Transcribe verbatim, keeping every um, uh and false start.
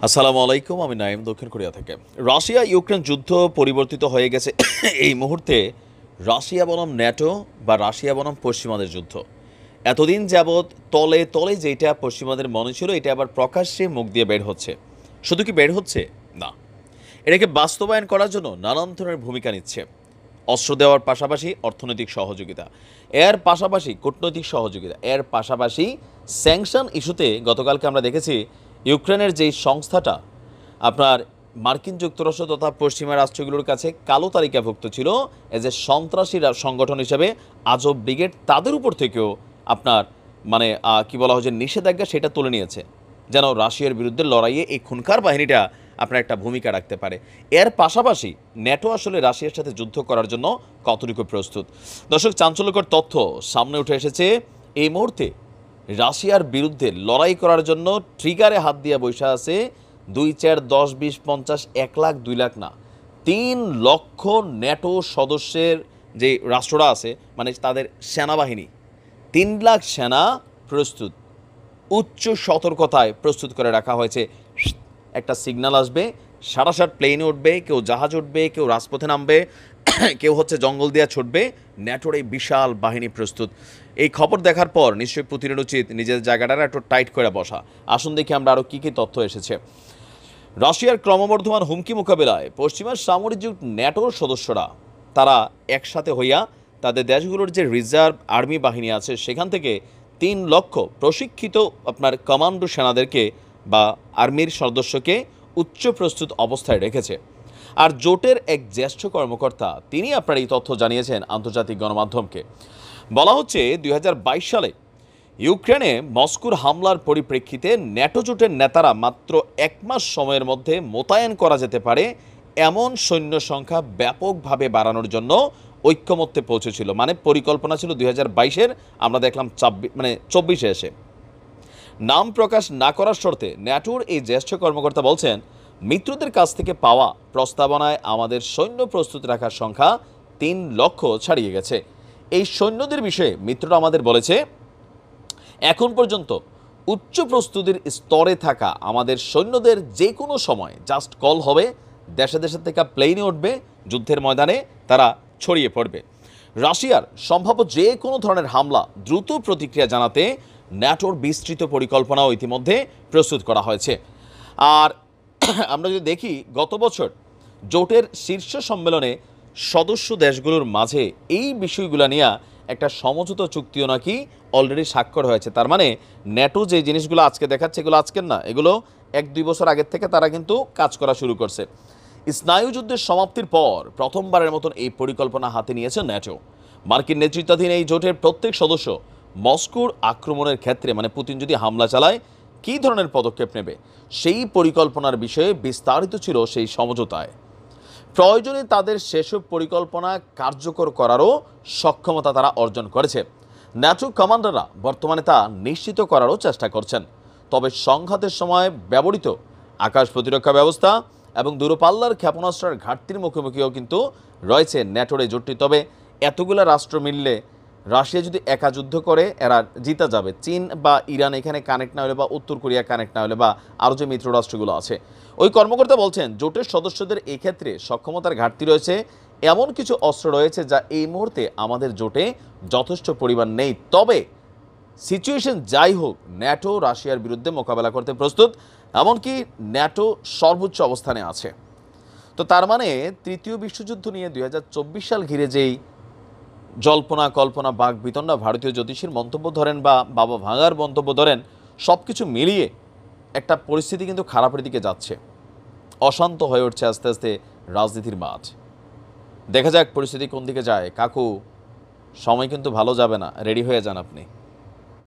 আসসালামু আলাইকুম, আমি নাইম দক্ষিণ কোরিয়া থেকে। রাশিয়া ইউক্রেন যুদ্ধ পরিবর্তিত হয়ে গেছে এই মুহূর্তে রাশিয়া বনাম ন্যাটো বা রাশিয়া বনাম পশ্চিমাদের যুদ্ধ। এতদিন যাবৎ তলে তলে যেটা পশ্চিমাদের মনে ছিল, এটা আবার প্রকাশ্যে মুখ দিয়ে বের হচ্ছে। শুধু কি বের হচ্ছে না, এটাকে বাস্তবায়ন করার জন্য নানান ধরনের ভূমিকা নিচ্ছে। অস্ত্র দেওয়ার পাশাপাশি অর্থনৈতিক সহযোগিতা, এর পাশাপাশি কূটনৈতিক সহযোগিতা, এর পাশাপাশি স্যাংশন ইস্যুতে গতকালকে আমরা দেখেছি ইউক্রেনের যেই সংস্থাটা আপনার মার্কিন যুক্তরাষ্ট্র তথা পশ্চিমা রাষ্ট্রগুলোর কাছে কালো তালিকাভুক্ত ছিল এজ এ সন্ত্রাসী সংগঠন হিসেবে আজব ব্রিগেড, তাদের উপর থেকেও আপনার মানে কি বলা হয় যে নিষেধাজ্ঞা সেটা তুলে নিয়েছে, যেন রাশিয়ার বিরুদ্ধে লড়াইয়ে এই খুনখার বাহিনীটা আপনার একটা ভূমিকা রাখতে পারে। এর পাশাপাশি ন্যাটো আসলে রাশিয়ার সাথে যুদ্ধ করার জন্য কতটুকু প্রস্তুত। দর্শক, চাঞ্চল্যকর তথ্য সামনে উঠে এসেছে। এই মুহূর্তে রাশিয়ার বিরুদ্ধে লড়াই করার জন্য ট্রিগারে হাত দিয়ে বসে আছে দুই চার দশ বিশ পঞ্চাশ এক লাখ দুই লাখ না, তিন লক্ষ ন্যাটো সদস্যের যে রাষ্ট্ররা আছে, মানে তাদের সেনাবাহিনী তিন লাখ সেনা প্রস্তুত, উচ্চ সতর্কতায় প্রস্তুত করে রাখা হয়েছে। একটা সিগন্যাল আসবে, সারাসাট প্লেনে উঠবে, কেউ জাহাজ উঠবে, কেউ রাজপথে নামবে, কেউ হচ্ছে জঙ্গল দিয়ে ছুটবে। ন্যাটোর এই বিশাল বাহিনী প্রস্তুত। এই খবর দেখার পর নিশ্চয়ই পুতিনের উচিত নিজের জায়গাটা একটু টাইট করে বসা। আসুন দেখি আমরা আরও কী কী তথ্য এসেছে। রাশিয়ার ক্রমবর্ধমান হুমকি মোকাবিলায় পশ্চিমা সামরিক জোট ন্যাটোর সদস্যরা তারা একসাথে হইয়া তাদের দেশগুলোর যে রিজার্ভ আর্মি বাহিনী আছে সেখান থেকে তিন লক্ষ প্রশিক্ষিত আপনার কমান্ডো সেনাদেরকে বা আর্মির সদস্যকে উচ্চ প্রস্তুত অবস্থায় রেখেছে। আর জোটের এক জ্যেষ্ঠ কর্মকর্তা তিনি আপনার এই তথ্য জানিয়েছেন আন্তর্জাতিক গণমাধ্যমকে। বলা হচ্ছে দুই হাজার বাইশ সালে ইউক্রেনে মস্কোর হামলার পরিপ্রেক্ষিতে ন্যাটো জোটের নেতারা মাত্র এক মাস সময়ের মধ্যে মোতায়েন করা যেতে পারে এমন সৈন্য সংখ্যা ব্যাপকভাবে বাড়ানোর জন্য ঐক্যমত্যে পৌঁছেছিল। মানে পরিকল্পনা ছিল দুই হাজার বাইশের, আমরা দেখলাম চব্বিশ মানে চব্বিশে এসে। নাম প্রকাশ না করার শর্তে ন্যাটোর এই জ্যেষ্ঠ কর্মকর্তা বলছেন, মিত্রদের কাছ থেকে পাওয়া প্রস্তাবনায় আমাদের সৈন্য প্রস্তুত রাখার সংখ্যা তিন লক্ষ ছাড়িয়ে গেছে। এই সৈন্যদের বিষয়ে মিত্ররা আমাদের বলেছে, এখন পর্যন্ত উচ্চ প্রস্তুতির স্তরে থাকা আমাদের সৈন্যদের যে কোনো সময় জাস্ট কল হবে, দেশে দেশে থেকে প্লেনে উঠবে, যুদ্ধের ময়দানে তারা ছড়িয়ে পড়বে। রাশিয়ার সম্ভাব্য যে কোনো ধরনের হামলা দ্রুত প্রতিক্রিয়া জানাতে ন্যাটোর বিস্তৃত পরিকল্পনাও ইতিমধ্যে প্রস্তুত করা হয়েছে। আর আমরা যদি দেখি গত বছর জোটের শীর্ষ সম্মেলনে সদস্য দেশগুলোর মাঝে এই বিষয়গুলো নিয়ে একটা সমঝোতা চুক্তিও নাকি অলরেডি স্বাক্ষর হয়েছে। তার মানে ন্যাটো যে জিনিসগুলো আজকে দেখাচ্ছে এগুলো আজকের না, এগুলো এক দুই বছর আগের থেকে তারা কিন্তু কাজ করা শুরু করছে। স্নায়ুযুদ্ধের সমাপ্তির পর প্রথমবারের মতন এই পরিকল্পনা হাতে নিয়েছে ন্যাটো। মার্কিন নেতৃত্বাধীন এই জোটের প্রত্যেক সদস্য মস্কোর আক্রমণের ক্ষেত্রে মানে পুতিন যদি হামলা চালায় কী ধরনের পদক্ষেপ নেবে সেই পরিকল্পনার বিষয়ে বিস্তারিত ছিল সেই সমঝোতায়। প্রয়োজনে তাদের সেসব পরিকল্পনা কার্যকর করারও সক্ষমতা তারা অর্জন করেছে। ন্যাটো কমান্ডাররা বর্তমানে তা নিশ্চিত করারও চেষ্টা করছেন। তবে সংঘাতের সময় ব্যবহৃত আকাশ প্রতিরক্ষা ব্যবস্থা এবং দূরপাল্লার ক্ষেপণাস্ত্রের ঘাটতির মুখোমুখিও কিন্তু রয়েছে ন্যাটোর এই জোটটি। তবে এতগুলা রাষ্ট্র মিললে রাশিয়া যদি একা যুদ্ধ করে এরা জিতা যাবে। চীন বা ইরান এখানে কানেক্ট না হলে বা উত্তর কোরিয়া কানেক্ট না হলে বা আরও যে মিত্র রাষ্ট্রগুলো আছে, ওই কর্মকর্তা বলছেন জোটের সদস্যদের এক্ষেত্রে সক্ষমতার ঘাটতি রয়েছে। এমন কিছু অস্ত্র রয়েছে যা এই মুহূর্তে আমাদের জোটে যথেষ্ট পরিমাণ নেই। তবে সিচুয়েশন যাই হোক, ন্যাটো রাশিয়ার বিরুদ্ধে মোকাবেলা করতে প্রস্তুত, এমনকি ন্যাটো সর্বোচ্চ অবস্থানে আছে। তো তার মানে তৃতীয় বিশ্বযুদ্ধ নিয়ে দুই হাজার চব্বিশ সাল ঘিরে যেই জল্পনা কল্পনা বাক বিতণ্ডা, ভারতীয় জ্যোতিষীর মন্তব্য ধরেন বা বাবা ভাঙার মন্তব্য ধরেন, সব কিছু মিলিয়ে একটা পরিস্থিতি কিন্তু খারাপের দিকে যাচ্ছে। অশান্ত হয়ে উঠছে আস্তে আস্তে রাজনীতির মাঠ। দেখা যাক পরিস্থিতি কোন দিকে যায়। কাকু, সময় কিন্তু ভালো যাবে না, রেডি হয়ে যান আপনি।